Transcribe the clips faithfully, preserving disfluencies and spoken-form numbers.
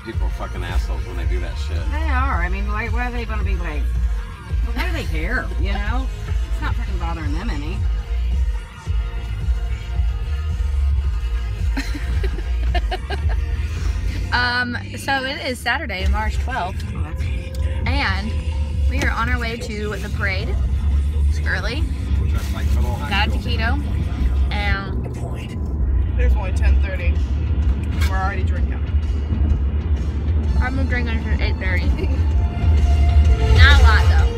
people are fucking assholes when they do that shit. They are. I mean, why, why are they going to be like, well, why do they care, you know? It's not fucking bothering them any. um, so it is Saturday, March twelfth, and we are on our way to the parade. It's early. Got a taquito, and there's only ten thirty. We're already drinking. I'm gonna drink until eight thirty. Not a lot though.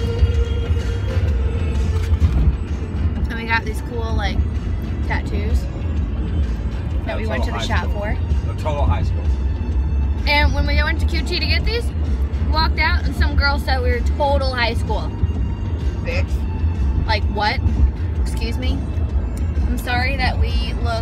And we got these cool like tattoos that we went to the shop for. The total high school. And when we went to Q T to get these, we walked out and some girl said we were total high school. Bitch. Like what? Excuse me? I'm sorry that we look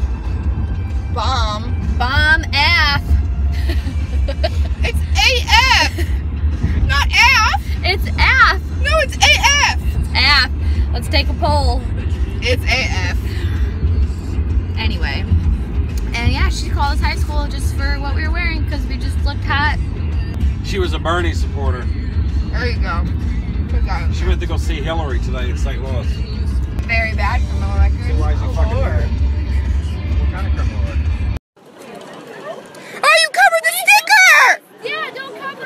bomb. Bomb F. It's A F! Not F! It's F! No, it's A F! It's F. Let's take a poll. It's A F. Anyway. And yeah, she called us high school just for what we were wearing because we just looked hot. She was a Bernie supporter. There you go. She went to go see Hillary today in Saint Louis. Very bad criminal record. So why is he oh, fucking Lord. here? What kind of criminal record? Oh, you covered the sticker! Yeah, don't cover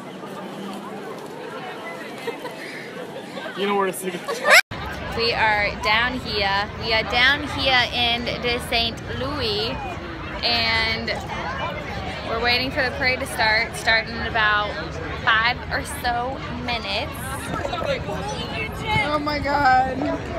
it! You know where to stick it. We are down here. We are down here in the Saint Louis, and we're waiting for the parade to start. Starting in about five or so minutes. Oh my god.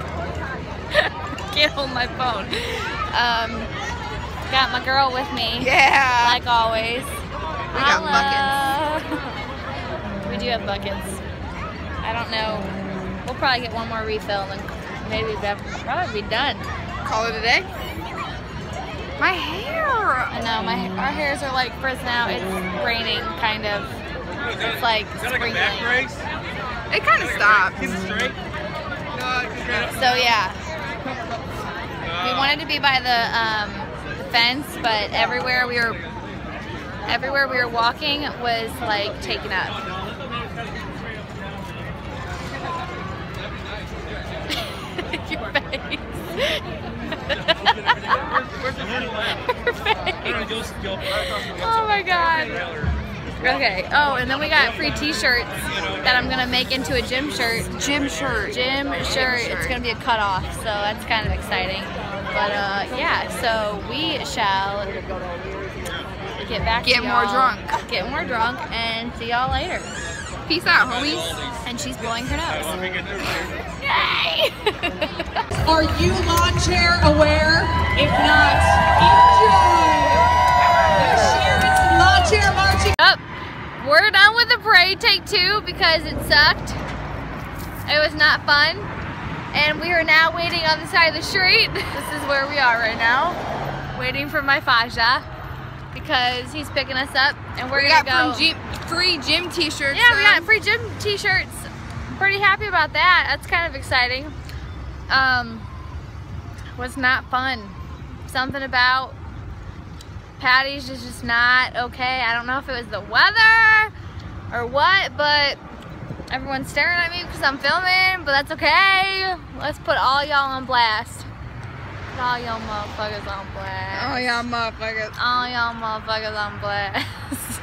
Can't hold my phone. Um, got my girl with me. Yeah. Like always. We got buckets. We do have buckets. I don't know. We'll probably get one more refill and maybe we'll probably be done. Call it a day? My hair! I know, my our hairs are like frizz now. It's raining, kind of. It's like sprinkling. It kind of stopped. So yeah. We wanted to be by the um, fence, but everywhere we were everywhere we were walking was like taken up. Your face. Her face. Oh my god. Okay. Oh, and then we got free t-shirts that I'm gonna make into a gym shirt. Gym shirt. Gym shirt. It's gonna be a cutoff, so that's kind of exciting. But uh, yeah, so we shall get back Get to more y'all. drunk. Get more drunk and see y'all later. Peace out, homies. And she's blowing her nose. Yay! Are you lawn chair aware? If not, enjoy! There's Sharon's lawn chair marching. Up. We're done with the parade, take two, because it sucked. It was not fun. And we are now waiting on the side of the street. This is where we are right now. Waiting for my Faja. Because he's picking us up. And we're we gonna got go. Gym, free gym t-shirts. Yeah, we um, got free gym t-shirts. I'm pretty happy about that. That's kind of exciting. Um, was not fun. Something about Patty's is just not okay. I don't know if it was the weather or what, but everyone's staring at me because I'm filming, but that's okay. Let's put all y'all on blast. Put all y'all motherfuckers on blast. Oh yeah, motherfuckers. All y'all motherfuckers on blast.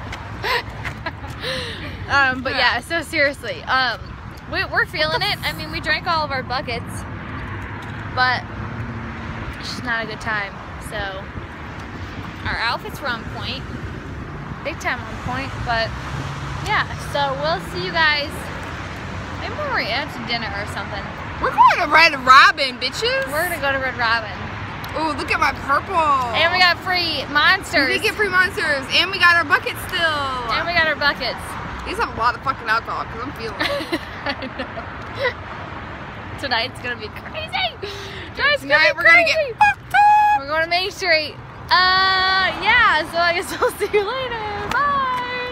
um, but yeah, so seriously, um, we, we're feeling it. I mean, we drank all of our buckets, but it's just not a good time. So our outfits were on point, big time on point. But yeah, so we'll see you guys. Maybe when we're out to dinner or something. We're going to Red Robin, bitches. We're gonna go to Red Robin. Ooh, look at my purple. And we got free monsters. We did get free monsters, and we got our buckets still. And we got our buckets. These have a lot of fucking alcohol, because I'm feeling it. I know. Tonight's gonna be crazy. Tonight's Tonight gonna be we're crazy. gonna get fucked up. We're going to Main Street. Uh, yeah, so I guess I'll see you later. Bye.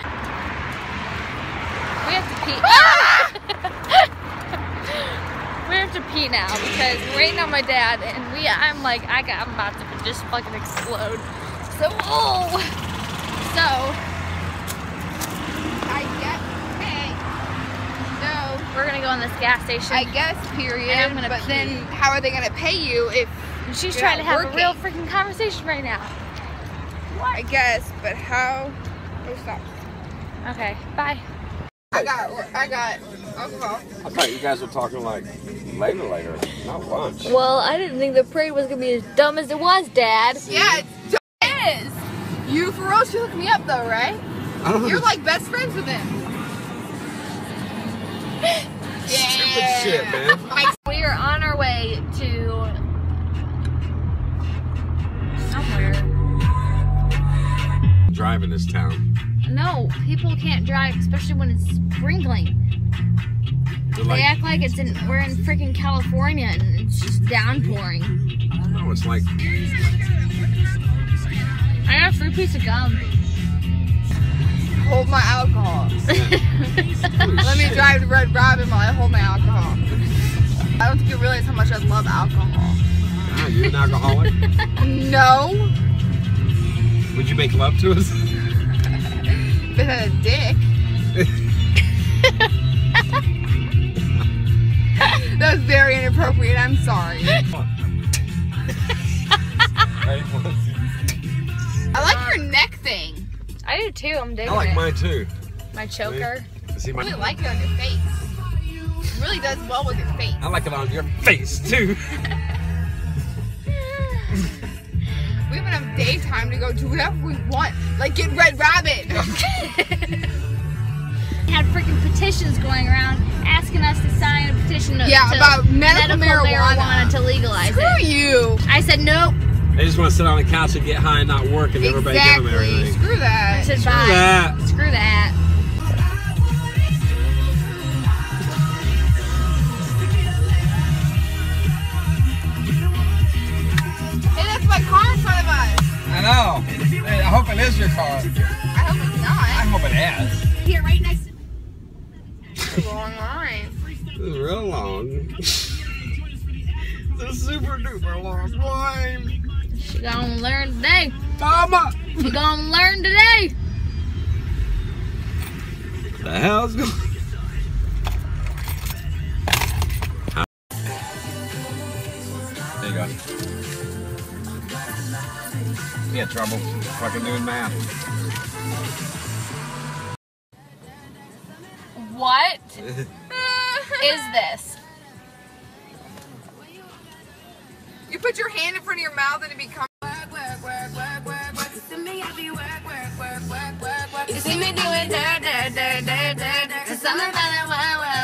We have to pee. We have to pee now because we're waiting on my dad, and we I'm like I got I'm about to just fucking explode. So oh So, I guess. Hey. No. we're gonna go in this gas station. I guess. Period. And I'm gonna but pee. then, how are they gonna pay you if And she's you're trying to not have working? a real freaking conversation right now. I guess, but how? Oh, stop. Okay, bye. I got. I got alcohol. I thought you guys were talking like later, later, not lunch. Well, I didn't think the parade was gonna be as dumb as it was, Dad. Yeah, it is. You for real should look me up though, right? I don't You're know. like best friends with him. Stupid shit, man. We are on our way to somewhere. Driving this town. No, people can't drive, especially when it's sprinkling. They're They like, act like it's in we're in freaking California and it's just downpouring. I don't know, it's like, I got a free piece of gum. Hold my alcohol. holy Let me shit. drive to Red Robin while I hold my alcohol. I don't think you realize how much I love alcohol. Ah, you an alcoholic? No. Would you make love to us? If it had a dick. That was very inappropriate. I'm sorry. I like her neck thing. I do too, I'm digging I like it. mine too. My choker. See I my, really like it on your face. It really does well with your face. I like it on your face too. We have enough daytime to go do whatever we want. Like get Red Rabbit. Had freaking petitions going around asking us to sign a petition to, Yeah, to about medical marijuana. marijuana to legalize Screw it. you. I said nope. They just want to sit on the couch and get high and not work and everybody give them Exactly. everything. Screw I that. said Screw bye. that. Screw that. Hey, that's my car in front of us. I know. Hey, I hope it is your car. I hope it's I not. hope it is. Here, right next to It's a long line. This is real long. It's a super duper long line. You gonna learn today. Mama! You gonna learn today. The hell's going on? There you go. You had trouble fucking doing math. What is this? You put your hand in front of your mouth and it becomes. You see me doing da da da da da da. Something about it.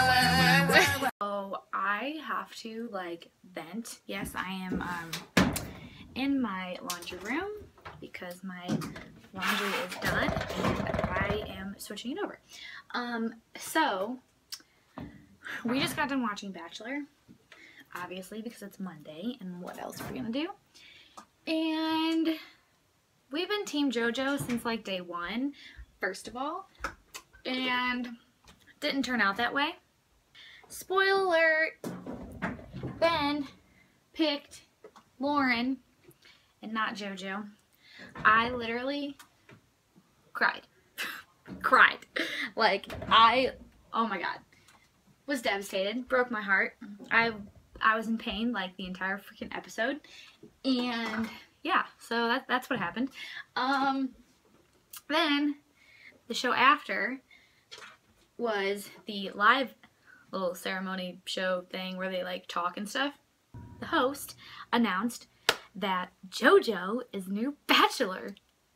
So I have to like vent. Yes, I am um in my laundry room because my laundry is done and I am switching it over. Um, so we just got done watching Bachelor, obviously because it's Monday and what else are we gonna do? And we've been Team JoJo since like day one, first of all, and didn't turn out that way. Spoiler alert, Ben picked Lauren and not JoJo. I literally cried. cried. Like, I, oh my god, was devastated, broke my heart. I I was in pain like the entire freaking episode. And yeah, so that, that's what happened. Um, then the show after was the live little ceremony show thing where they like talk and stuff. The host announced that JoJo is new Bachelor.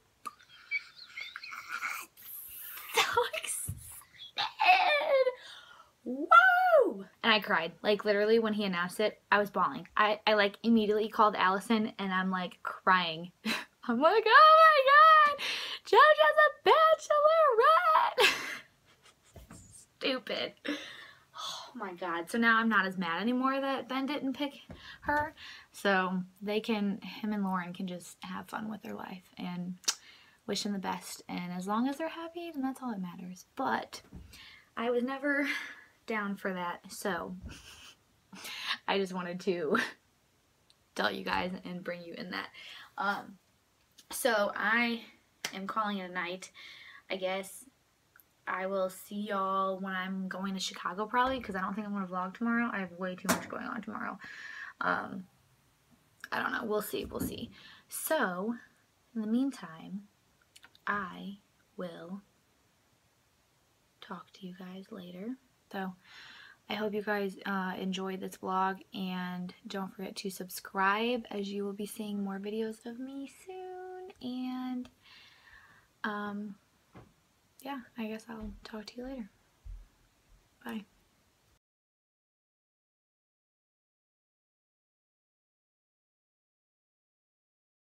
So excited! Woo! And I cried. Like literally when he announced it, I was bawling. I, I like immediately called Allison and I'm like crying. I'm like, oh my god! JoJo's a bachelorette! Stupid. Oh my god. So now I'm not as mad anymore that Ben didn't pick her. So they can, him and Lauren can just have fun with their life and wish them the best. And as long as they're happy, then that's all that matters. But I was never down for that. So I just wanted to tell you guys and bring you in that. Um, so I am calling it a night, I guess. I will see y'all when I'm going to Chicago probably, because I don't think I'm going to vlog tomorrow. I have way too much going on tomorrow. Um, I don't know. We'll see. We'll see. So, in the meantime, I will talk to you guys later. So, I hope you guys uh, enjoyed this vlog, and don't forget to subscribe, as you will be seeing more videos of me soon. And, um... yeah, I guess I'll talk to you later. Bye.